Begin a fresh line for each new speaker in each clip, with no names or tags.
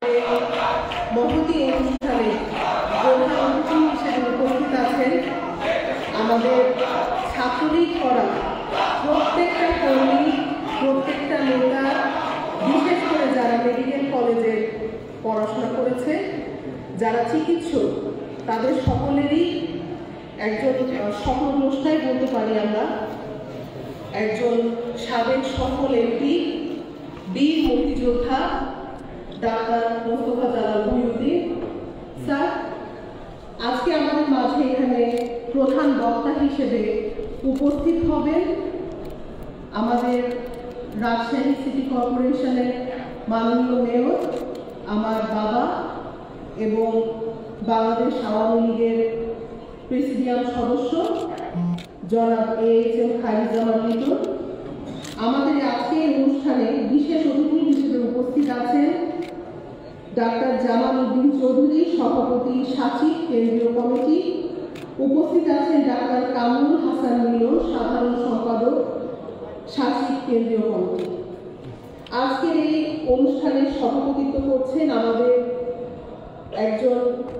মহতী অনুষ্ঠানে প্রধান অতিথি হিসেবে উপস্থিত আছেন আমাদের ছাত্রলীগ করা প্রত্যেকটা কর্মী, প্রত্যেকটা নেতা, বিশেষ করে যারা মেডিকেল কলেজে পড়াশোনা করেছে, যারা চিকিৎসক, তাদের সকলেরই একজন স্বপ্নদ্রষ্টাই বলতে পারি আমরা, একজন সাবেক সফল এমপি, বীর মুক্তিযোদ্ধা ডাক্তার মোস্তফা জালাল মহিউদ্দিন স্যার আজকে আমাদের মাঝে এখানে প্রধান বক্তা হিসেবে উপস্থিত হবেন আমাদের রাজশাহী সিটি কর্পোরেশনের মাননীয় মেয়র, আমার বাবা এবং বাংলাদেশ আওয়ামী লীগের প্রেসিডিয়াম সদস্য জনাব AHM খায়রুজ্জামান লিটন। আমাদের আজকের অনুষ্ঠানে বিশেষ অতিথি হিসেবে উপস্থিত আছেন ডাক্তার জামাল উদ্দিন চৌধুরী, সভাপতি সাচিব কেন্দ্রীয় কমিটি। উপস্থিত আছেন ডাক্তার কামরুল হাসান মিলন, সাধারণ সম্পাদক সাচিব কেন্দ্রীয় কমিটি। আজকের এই অনুষ্ঠানে সভাপতিত্ব করছেন আমাদের একজন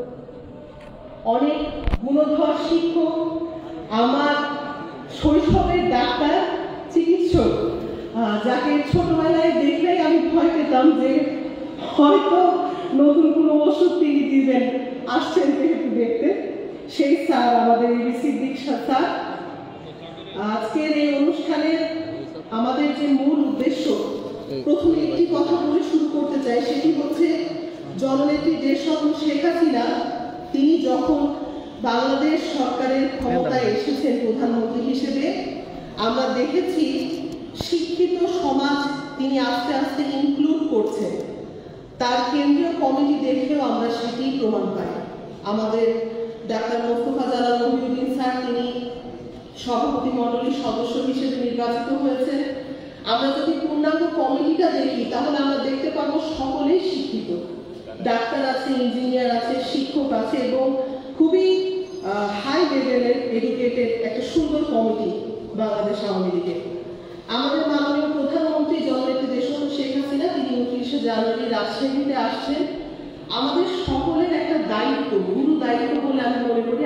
অনেক গুণধর শিক্ষক, আমার শৈশবের ডাক্তার, চিকিৎসক, যাকে ছোটবেলায় দেখলেই আমি ভয় পেতাম যে হয়তো নতুন কোনো ওষুধ তিনি দিবেন, আসছেন যেহেতু দেখতে, সেই স্যার আমাদের সিদ্দিক স্যার। আজকের এই অনুষ্ঠানের আমাদের যে মূল উদ্দেশ্য, প্রথমে একটি কথা বলে শুরু করতে চাই, সেটি হচ্ছে জননেত্রী দেশরত্ন শেখ হাসিনা তিনি যখন বাংলাদেশ সরকারের ক্ষমতায় এসেছেন প্রধানমন্ত্রী হিসেবে, আমরা দেখেছি শিক্ষিত সমাজ তিনি আস্তে আস্তে ইনক্লুড করছেন। তার কেন্দ্রীয় কমিটি দেখেও আমরা সেটি প্রমাণ পাই। আমাদের ডাক্তার মোস্তফা জালাল মহিউদ্দিন স্যার তিনি সভাপতি মণ্ডলীর সদস্য হিসেবে নির্বাচিত হয়েছেন। আমরা যদি পূর্ণাঙ্গ কমিটিটা দেখি তাহলে আমরা দেখতে পাবো সকলেই শিক্ষিত, ডাক্তার আছে, ইঞ্জিনিয়ার আছে, শিক্ষক আছে এবং খুবই হাই লেভেলের এডুকেটেড একটা সুন্দর কমিটি বাংলাদেশ আওয়ামী লীগের। আমাদের মাননীয় প্রধানমন্ত্রী জননেত্রী দেশরত্ন শেখ হাসিনা তিনি 29শে জানুয়ারি রাজশাহীতে আসছেন। আমাদের সকলের একটা দায়িত্ব, গুরু দায়িত্ব বলে আমি মনে করি।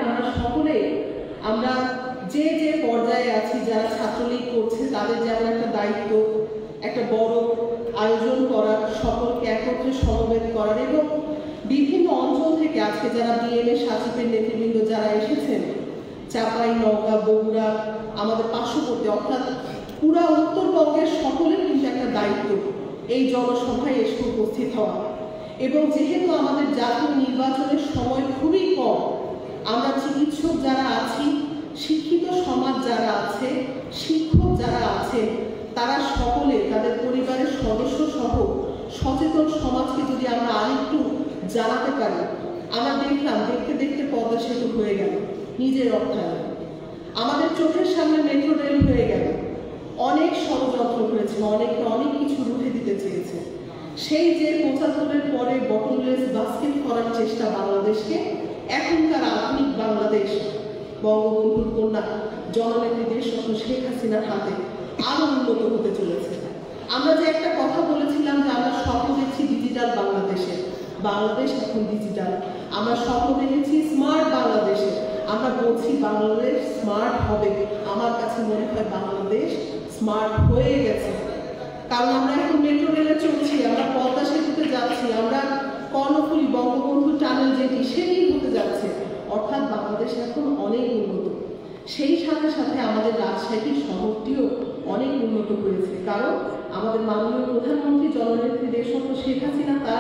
আমরা যে যে পর্যায়ে আছি, যারা ছাত্রলীগ করছে তাদের যেমন একটা দায়িত্ব, একটা বড় আয়োজন করার, সকলকে একত্রে সমবেত করার এবং বিভিন্ন অঞ্চল থেকে আজকে যারা বিএমএ সাচিবের নেতৃবৃন্দ যারা এসেছেন, চাঁপাই, নওগাঁ, বগুড়া, আমাদের পার্শ্ববর্তী অর্থাৎ পুরা উত্তরবঙ্গের সকলের কিন্তু একটা দায়িত্ব এই জনসভায় এসে উপস্থিত হওয়া। এবং যেহেতু আমাদের জাতীয় নির্বাচনের সময় খুবই কম, আমরা চিকিৎসক যারা আছি, শিক্ষিত সমাজ যারা আছে, শিক্ষক যারা আছেন, তারা সকলে তাদের পরিবারের সদস্য সহ সচেতন সমাজকে যদি আমরা আরেকটু জানাতে পারি। আমরা দেখলাম দেখতে দেখতে পদ্মা সেতু হয়ে গেল নিজের অর্থায়নে, আমাদের চোখের সামনে মেট্রো রেল হয়ে গেল, অনেক ষড়যন্ত্র হয়েছে, অনেকে অনেক কিছু রুখে দিতে চেয়েছে। সেই যে 75-এর পরে বটমলেস বাস্কেট করার চেষ্টা বাংলাদেশকে, এখনকার আধুনিক বাংলাদেশ বঙ্গবন্ধুর কন্যা জননেত্রী দেশরত্ন শেখ হাসিনার হাতে আরো উন্নত হতে চলেছে। আমরা যে একটা কথা বলেছিলাম যে আমরা স্বপ্ন দেখছি ডিজিটাল বাংলাদেশে, বাংলাদেশ এখন ডিজিটাল। আমরা স্বপ্ন দেখেছি স্মার্ট বাংলাদেশে, আমরা বলছি বাংলাদেশ স্মার্ট হবে। আমার কাছে মনে হয় বাংলাদেশ স্মার্ট হয়ে গেছে, কারণ আমরা এখন মেট্রো রেলে চলছি, আমরা পদ্মা সেতুতে যাচ্ছি, আমরা কর্ণফুলী বঙ্গবন্ধু টানেল যেটি সেটি হতে যাচ্ছে। অর্থাৎ বাংলাদেশ এখন অনেক উন্নত। সেই সাথে সাথে আমাদের রাজশাহী শহরটিও অনেক উন্নত হয়েছে, কারণ আমাদের মাননীয় প্রধানমন্ত্রী জননেত্রী দেশরত্ন শেখ হাসিনা তার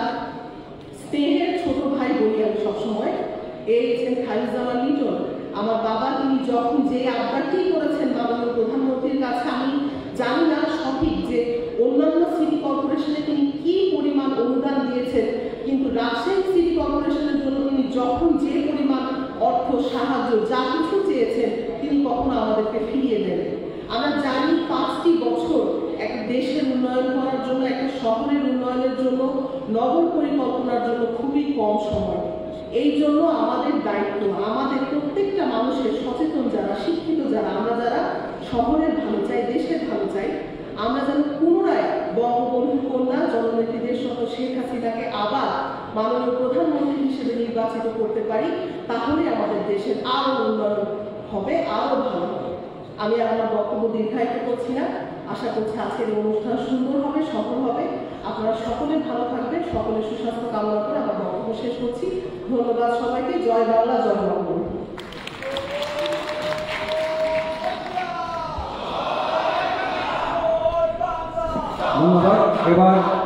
স্নেহের ছোট ভাই বলি আমি সবসময়, AHM খায়রুজ্জামান লিটন, আমার বাবা, তিনি যখন যে আবদারটি করেছেন মাননীয় প্রধানমন্ত্রীর কাছে, আমি জানি না সঠিক যে অন্যান্য সিটি কর্পোরেশনে তিনি কি পরিমাণ অনুদান দিয়েছেন, কিন্তু রাজশাহী সিটি কর্পোরেশনের জন্য তিনি যখন যে পরিমাণ অর্থ সাহায্য যা কিছু চেয়েছেন তিনি কখনো আমাদেরকে ফিরিয়ে দেন। আমরা জানি 5টি বছর একটা দেশের উন্নয়ন করার জন্য, একটা শহরের উন্নয়নের জন্য, নগর পরিকল্পনার জন্য খুবই কম সময়। এই জন্য আমাদের দায়িত্ব, আমাদের প্রত্যেকটা মানুষের সচেতন যারা, শিক্ষিত যারা, আমরা যারা শহরের ভালো চাই, দেশের ভালো চাই, আমরা যেন পুনরায় বঙ্গবন্ধু কন্যা জননেত্রী দেশরত্ন শেখ হাসিনাকে আবার মাননীয় প্রধানমন্ত্রী হিসেবে নির্বাচিত করতে পারি, তাহলে আমাদের দেশের আরো উন্নয়ন হবে, আরো ভালো হবে। আমি আর আমার বক্তব্য দীর্ঘায়িত করছি না। আশা করছি আজকের অনুষ্ঠান সুন্দর হবে, সফল হবে। আপনারা সকলে ভালো থাকবেন, সকলের সুস্বাস্থ্য কামনা করে আমার বক্তব্য শেষ করছি। ধন্যবাদ সবাইকে। জয় বাংলা, জয় বঙ্গবন্ধু।
ধন্যবাদ। এবার